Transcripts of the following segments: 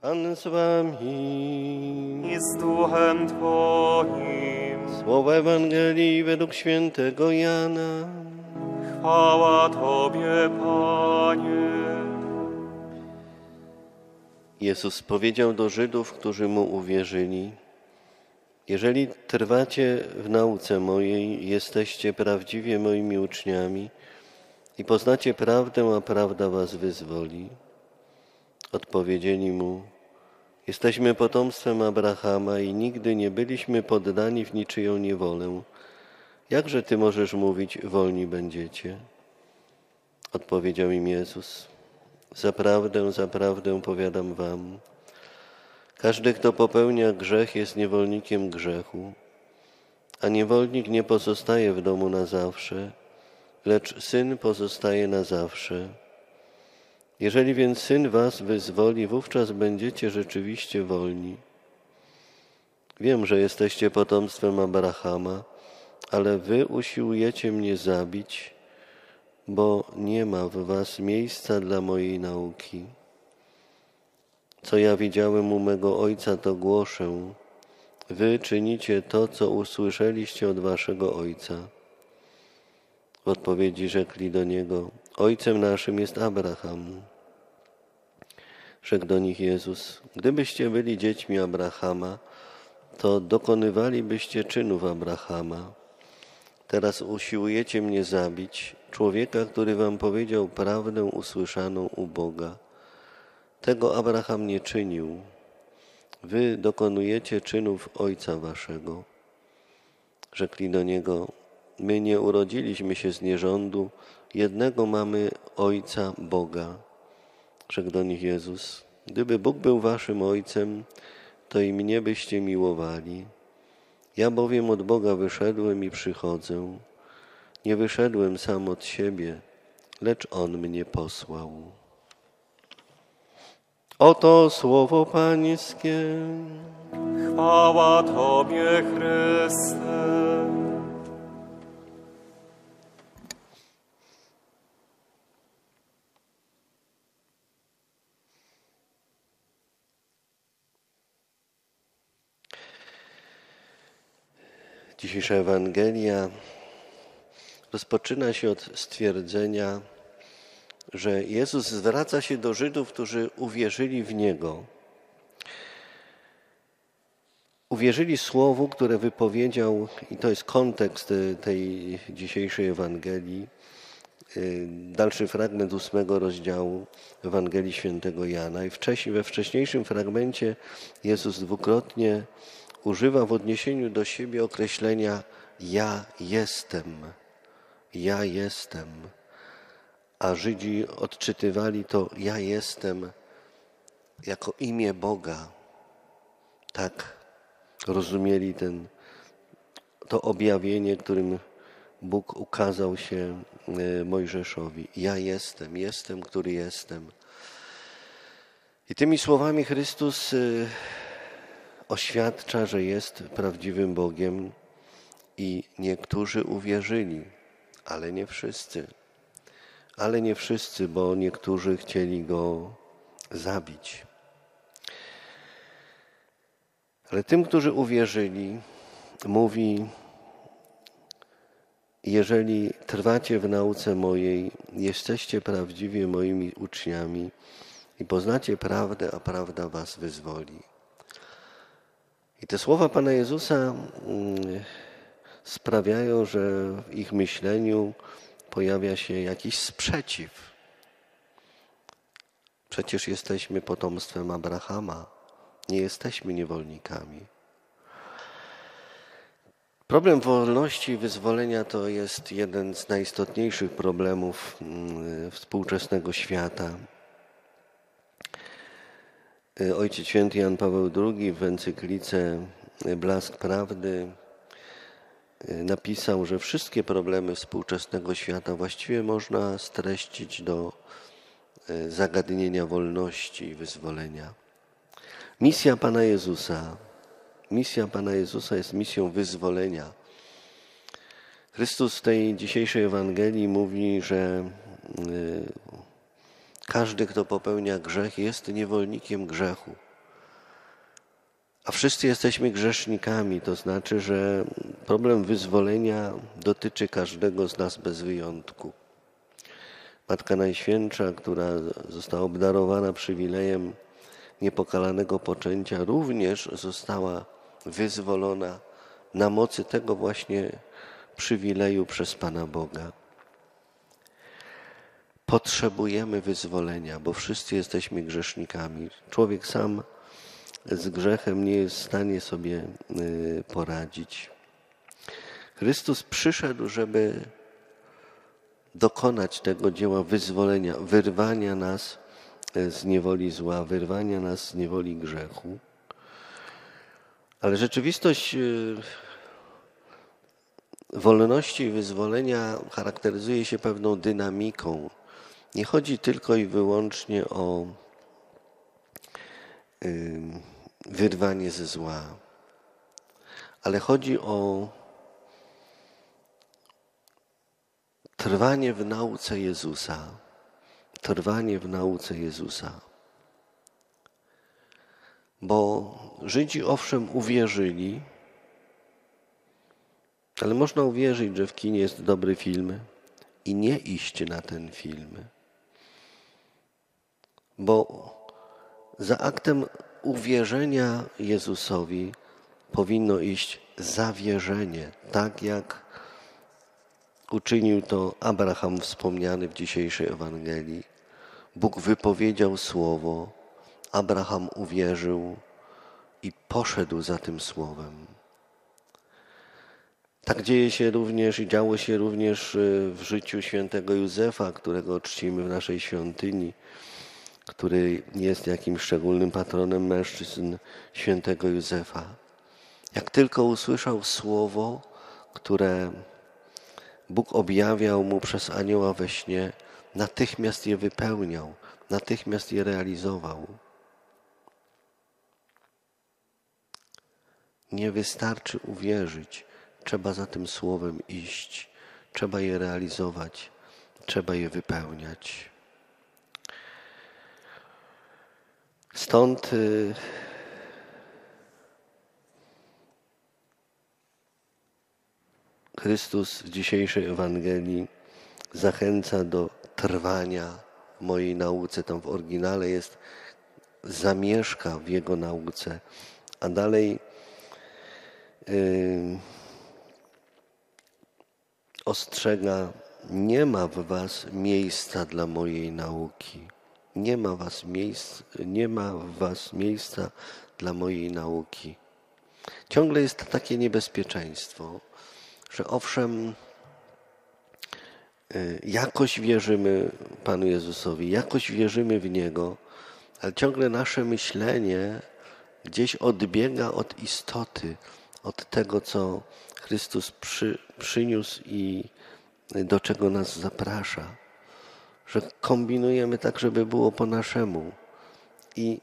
Pan z wami. I z duchem Twoim. Słowa Ewangelii według świętego Jana. Chwała Tobie, Panie. Jezus powiedział do Żydów, którzy Mu uwierzyli: jeżeli trwacie w nauce mojej, jesteście prawdziwie moimi uczniami i poznacie prawdę, a prawda was wyzwoli. Odpowiedzieli Mu: jesteśmy potomstwem Abrahama i nigdy nie byliśmy poddani w niczyją niewolę. Jakże Ty możesz mówić, wolni będziecie? Odpowiedział im Jezus: zaprawdę, zaprawdę powiadam wam, każdy, kto popełnia grzech, jest niewolnikiem grzechu, a niewolnik nie pozostaje w domu na zawsze, lecz Syn pozostaje na zawsze. Jeżeli więc Syn was wyzwoli, wówczas będziecie rzeczywiście wolni. Wiem, że jesteście potomstwem Abrahama, ale wy usiłujecie mnie zabić, bo nie ma w was miejsca dla mojej nauki. Co ja widziałem u mego Ojca, to głoszę. Wy czynicie to, co usłyszeliście od waszego ojca. W odpowiedzi rzekli do Niego: Ojcem naszym jest Abraham. Rzekł do nich Jezus: gdybyście byli dziećmi Abrahama, to dokonywalibyście czynów Abrahama. Teraz usiłujecie mnie zabić, człowieka, który wam powiedział prawdę usłyszaną u Boga. Tego Abraham nie czynił. Wy dokonujecie czynów ojca waszego. Rzekli do Niego: my nie urodziliśmy się z nierządu, jednego mamy Ojca, Boga. Rzekł do nich Jezus: gdyby Bóg był waszym Ojcem, to i mnie byście miłowali. Ja bowiem od Boga wyszedłem i przychodzę. Nie wyszedłem sam od siebie, lecz On mnie posłał. Oto słowo Pańskie. Chwała Tobie, Chryste. Dzisiejsza Ewangelia rozpoczyna się od stwierdzenia, że Jezus zwraca się do Żydów, którzy uwierzyli w Niego. Uwierzyli słowu, które wypowiedział, i to jest kontekst tej dzisiejszej Ewangelii, dalszy fragment 8 rozdziału Ewangelii Świętego Jana. I we wcześniejszym fragmencie Jezus dwukrotnie używa w odniesieniu do siebie określenia ja jestem, ja jestem. A Żydzi odczytywali to ja jestem jako imię Boga. Tak rozumieli to objawienie, którym Bóg ukazał się Mojżeszowi. Ja jestem, który jestem. I tymi słowami Chrystus oświadcza, że jest prawdziwym Bogiem i niektórzy uwierzyli, ale nie wszyscy. Ale nie wszyscy, bo niektórzy chcieli Go zabić. Ale tym, którzy uwierzyli, mówi: jeżeli trwacie w nauce mojej, jesteście prawdziwie moimi uczniami i poznacie prawdę, a prawda was wyzwoli. I te słowa Pana Jezusa sprawiają, że w ich myśleniu pojawia się jakiś sprzeciw. Przecież jesteśmy potomstwem Abrahama, nie jesteśmy niewolnikami. Problem wolności i wyzwolenia to jest jeden z najistotniejszych problemów współczesnego świata. Ojciec Święty Jan Paweł II w encyklice Blask Prawdy napisał, że wszystkie problemy współczesnego świata właściwie można streścić do zagadnienia wolności i wyzwolenia. Misja Pana Jezusa jest misją wyzwolenia. Chrystus w tej dzisiejszej Ewangelii mówi, że każdy, kto popełnia grzech, jest niewolnikiem grzechu. A wszyscy jesteśmy grzesznikami, to znaczy, że problem wyzwolenia dotyczy każdego z nas bez wyjątku. Matka Najświętsza, która została obdarowana przywilejem niepokalanego poczęcia, również została wyzwolona na mocy tego właśnie przywileju przez Pana Boga. Potrzebujemy wyzwolenia, bo wszyscy jesteśmy grzesznikami. Człowiek sam z grzechem nie jest w stanie sobie poradzić. Chrystus przyszedł, żeby dokonać tego dzieła wyzwolenia, wyrwania nas z niewoli zła, wyrwania nas z niewoli grzechu. Ale rzeczywistość wolności i wyzwolenia charakteryzuje się pewną dynamiką. Nie chodzi tylko i wyłącznie o wyrwanie ze zła, ale chodzi o trwanie w nauce Jezusa. Trwanie w nauce Jezusa. Bo Żydzi owszem uwierzyli, ale można uwierzyć, że w kinie jest dobry film i nie iść na ten film. Bo za aktem uwierzenia Jezusowi powinno iść zawierzenie, tak jak uczynił to Abraham wspomniany w dzisiejszej Ewangelii. Bóg wypowiedział słowo, Abraham uwierzył i poszedł za tym słowem. Tak dzieje się również i działo się również w życiu świętego Józefa, którego czcimy w naszej świątyni, który jest jakimś szczególnym patronem mężczyzn, świętego Józefa. Jak tylko usłyszał słowo, które Bóg objawiał mu przez anioła we śnie, natychmiast je wypełniał, natychmiast je realizował. Nie wystarczy uwierzyć, trzeba za tym słowem iść, trzeba je realizować, trzeba je wypełniać. Stąd Chrystus w dzisiejszej Ewangelii zachęca do trwania w mojej nauce. Tam w oryginale jest zamieszka w Jego nauce, a dalej ostrzega, nie ma w was miejsca dla mojej nauki. Nie ma w was miejsca dla mojej nauki. Ciągle jest takie niebezpieczeństwo, że owszem, jakoś wierzymy Panu Jezusowi, jakoś wierzymy w Niego, ale ciągle nasze myślenie gdzieś odbiega od istoty, od tego, co Chrystus przyniósł i do czego nas zaprasza. Że kombinujemy tak, żeby było po naszemu. I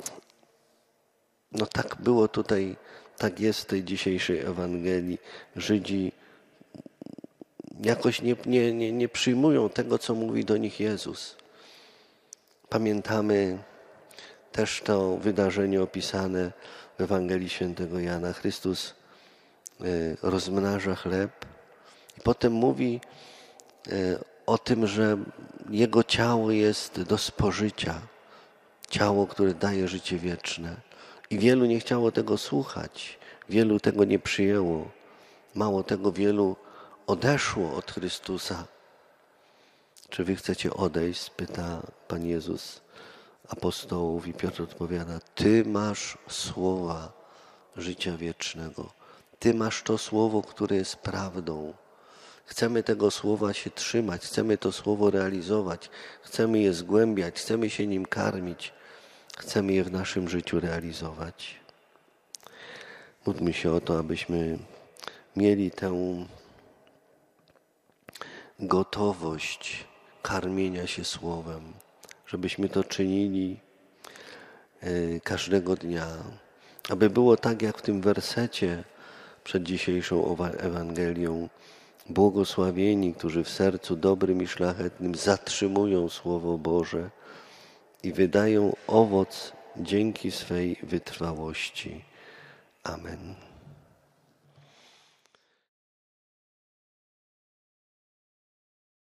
no tak było tutaj, tak jest w tej dzisiejszej Ewangelii. Żydzi jakoś nie przyjmują tego, co mówi do nich Jezus. Pamiętamy też to wydarzenie opisane w Ewangelii Świętego Jana. Chrystus rozmnaża chleb i potem mówi o tym, że Jego ciało jest do spożycia. Ciało, które daje życie wieczne. I wielu nie chciało tego słuchać. Wielu tego nie przyjęło. Mało tego, wielu odeszło od Chrystusa. Czy wy chcecie odejść? Pyta Pan Jezus apostołów i Piotr odpowiada: Ty masz słowa życia wiecznego. Ty masz to słowo, które jest prawdą. Chcemy tego słowa się trzymać, chcemy to słowo realizować, chcemy je zgłębiać, chcemy się nim karmić, chcemy je w naszym życiu realizować. Módlmy się o to, abyśmy mieli tę gotowość karmienia się słowem, żebyśmy to czynili każdego dnia, aby było tak jak w tym wersecie przed dzisiejszą Ewangelią. Błogosławieni, którzy w sercu dobrym i szlachetnym zatrzymują Słowo Boże i wydają owoc dzięki swej wytrwałości. Amen.